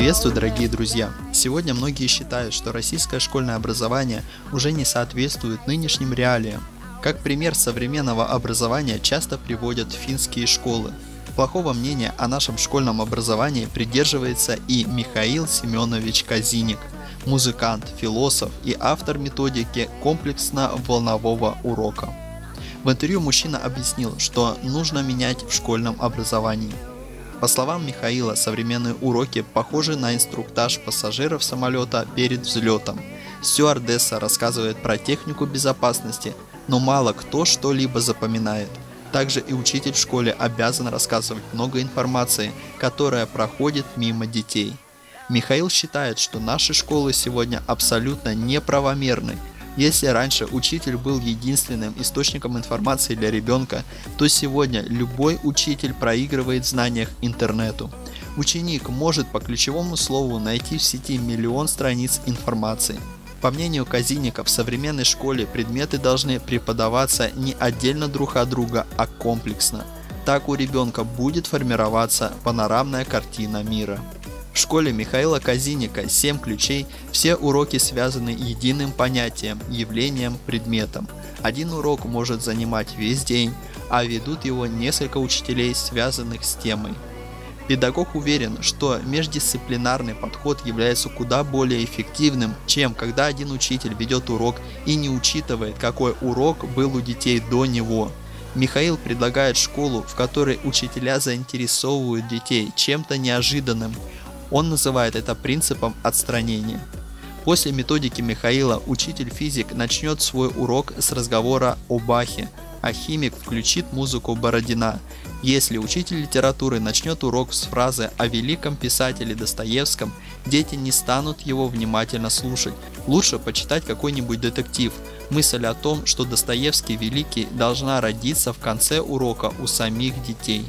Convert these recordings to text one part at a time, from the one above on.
Приветствую, дорогие друзья! Сегодня многие считают, что российское школьное образование уже не соответствует нынешним реалиям. Как пример современного образования часто приводят финские школы. Плохого мнения о нашем школьном образовании придерживается и Михаил Семенович Казиник, музыкант, философ и автор методики комплексно-волнового урока. В интервью мужчина объяснил, что нужно менять в школьном образовании. По словам Михаила, современные уроки похожи на инструктаж пассажиров самолета перед взлетом. Стюардесса рассказывает про технику безопасности, но мало кто что-либо запоминает. Также и учитель в школе обязан рассказывать много информации, которая проходит мимо детей. Михаил считает, что наши школы сегодня абсолютно неправомерны. Если раньше учитель был единственным источником информации для ребенка, то сегодня любой учитель проигрывает в знаниях интернету. Ученик может по ключевому слову найти в сети миллион страниц информации. По мнению Казиника, в современной школе предметы должны преподаваться не отдельно друг от друга, а комплексно. Так у ребенка будет формироваться панорамная картина мира. В школе Михаила Казиника 7 ключей, все уроки связаны единым понятием, явлением, предметом. Один урок может занимать весь день, а ведут его несколько учителей, связанных с темой. Педагог уверен, что междисциплинарный подход является куда более эффективным, чем когда один учитель ведет урок и не учитывает, какой урок был у детей до него. Михаил предлагает школу, в которой учителя заинтересовывают детей чем-то неожиданным. Он называет это принципом отстранения. После методики Михаила учитель-физик начнет свой урок с разговора о Бахе, а химик включит музыку Бородина. Если учитель литературы начнет урок с фразы о великом писателе Достоевском, дети не станут его внимательно слушать. Лучше почитать какой-нибудь детектив. Мысль о том, что Достоевский великий, должна родиться в конце урока у самих детей.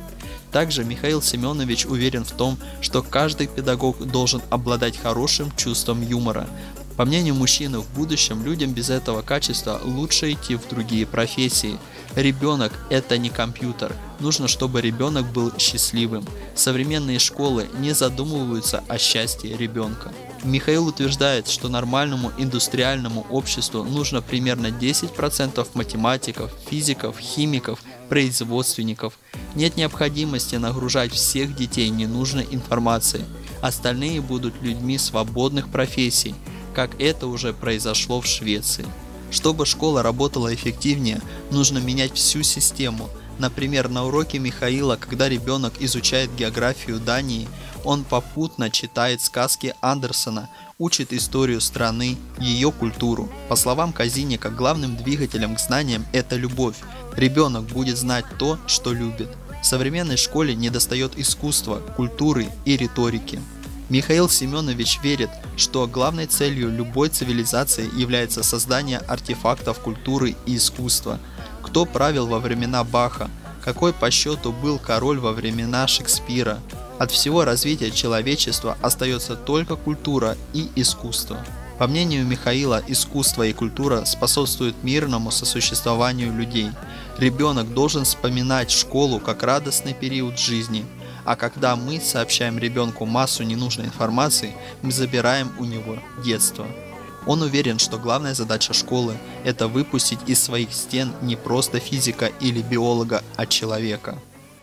Также Михаил Семенович уверен в том, что каждый педагог должен обладать хорошим чувством юмора. По мнению мужчины, в будущем людям без этого качества лучше идти в другие профессии. Ребенок – это не компьютер. Нужно, чтобы ребенок был счастливым. Современные школы не задумываются о счастье ребенка. Михаил утверждает, что нормальному индустриальному обществу нужно примерно 10% математиков, физиков, химиков, производственников. Нет необходимости нагружать всех детей ненужной информацией. Остальные будут людьми свободных профессий, как это уже произошло в Швеции. Чтобы школа работала эффективнее, нужно менять всю систему. Например, на уроке Михаила, когда ребенок изучает географию Дании, он попутно читает сказки Андерсена, учит историю страны, ее культуру. По словам Казиника, главным двигателем к знаниям – это любовь. Ребенок будет знать то, что любит. В современной школе недостает искусства, культуры и риторики. Михаил Семенович верит, что главной целью любой цивилизации является создание артефактов культуры и искусства. Кто правил во времена Баха? Какой по счету был король во времена Шекспира? От всего развития человечества остается только культура и искусство. По мнению Михаила, искусство и культура способствуют мирному сосуществованию людей. Ребенок должен вспоминать школу как радостный период жизни. А когда мы сообщаем ребенку массу ненужной информации, мы забираем у него детство. Он уверен, что главная задача школы – это выпустить из своих стен не просто физика или биолога, а человека.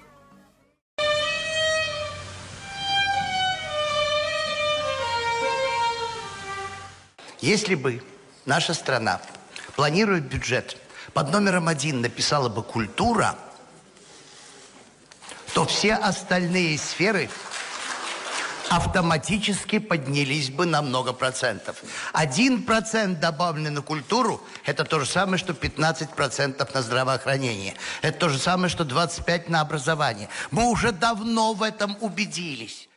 Если бы наша страна, планируя бюджет, под номером 1 написала бы «культура», то все остальные сферы автоматически поднялись бы на много процентов. 1% добавленный на культуру – это то же самое, что 15% на здравоохранение. Это то же самое, что 25% на образование. Мы уже давно в этом убедились.